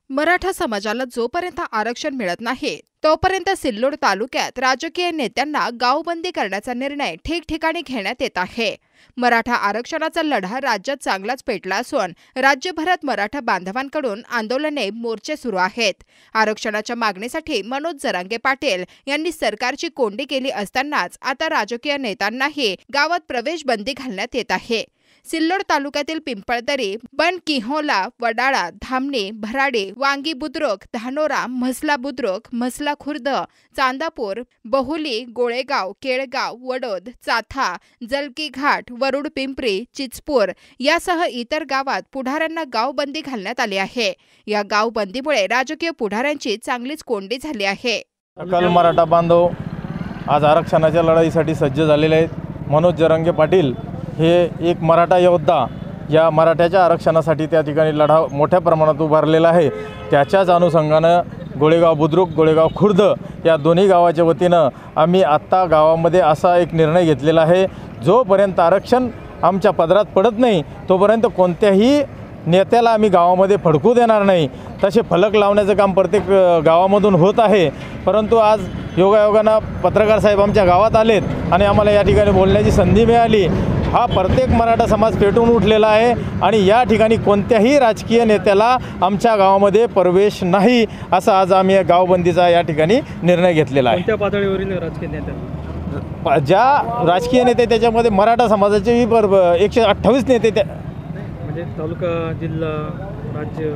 मराठा समाजाला जोपर्यंत आरक्षण मिळत नाही तोपर्यंत सिल्लोड तालुक्यात राजकीय नेत्यांना गावबंदी करण्याचा निर्णय ठिकठिकाणी घेण्यात येत आहे। मराठा आरक्षणाचा लढा राज्यात चांगलाच पेटला असून राज्यभरात मराठा बांधवांकडून आंदोलने, मोर्चे सुरू आहेत। आरक्षणाच्या मागणीसाठी मनोज जरांगे पाटील यांनी सरकारची कोंडी केली असतानाच आता राजकीय नेत्यांनाही गावात प्रवेश बंदी घालण्यात येत आहे। सिल्लोड तालुक्यातील पिंपळदरी, बनकिहोला, वडाळा, धामणी, भराडी, वांगी बुद्रुक, धानोरा, म्हसला बुद्रुक, म्हसला खुर्द, चांदापूर, बहुली, गोळेगाव, केळगाव, वडोद, चाथा, जलकी घाट, वरुड पिंपरी, चिचपूर यासह इतर गावात पुढाऱ्यांना गावबंदी घालण्यात आली आहे। या गावबंदीमुळे राजकीय पुढाऱ्यांची चांगलीच कोंडी झाली आहे। सकल मराठा बांधव आज आरक्षणाच्या लढाईसाठी सज्ज झालेले आहेत। मनोज जरांगे पाटील हे एक मराठा योद्धा या मराठ्याच्या आरक्षणासाठी त्या ठिकाणी लढा मोठ्या प्रमाणात उभारलेला आहे। त्याच्याच अनुषंगानं गोळेगाव बुद्रुक, गोळेगाव खुर्द या दोन्ही गावाच्या वतीनं आम्ही आत्ता गावामध्ये असा एक निर्णय घेतलेला आहे, जोपर्यंत आरक्षण आमच्या पदरात पडत नाही तोपर्यंत कोणत्याही नेत्याला आम्ही गावामध्ये फडकू देणार नाही। तसे फलक लावण्याचं काम प्रत्येक गावामधून होत आहे, परंतु आज योगायोगानं पत्रकार साहेब आमच्या गावात आलेत आणि आम्हाला या ठिकाणी बोलण्याची संधी मिळाली। हा प्रत्येक मराठा समाज पेटून उठलेला आहे आणि या ठिकाणी कोणत्याही राजकीय नेत्याला आमच्या गावामध्ये प्रवेश नाही, असा आज आम्ही गावबंदीचा या ठिकाणी निर्णय घेतलेला आहे। कोणत्या पातळीवरील राजकीय नेते? ज्या राजकीय नेते त्याच्यामध्ये मराठा समाजाचे 128 नेते म्हणजे तालुका, जिल्हा, राज्य,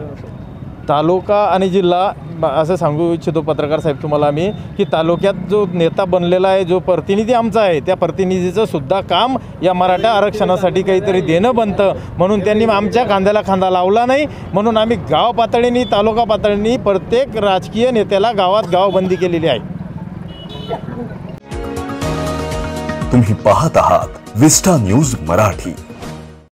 तालुका आणि जिल्हा असं सांगू इच्छितो पत्रकार साहेब तुम्हाला आम्ही की तालुक्यात जो नेता बनलेला आहे, जो प्रतिनिधी आमचा आहे, त्या प्रतिनिधीचं सुद्धा काम या मराठा आरक्षणासाठी काहीतरी देणं बनतं, म्हणून त्यांनी आमच्या खांद्याला खांदा लावला नाही। म्हणून आम्ही गाव पातळीने, तालुका पातळीने प्रत्येक राजकीय नेत्याला गावात गावबंदी केलेली आहे। तुम्ही पाहत आहात विस्टा न्यूज मराठी।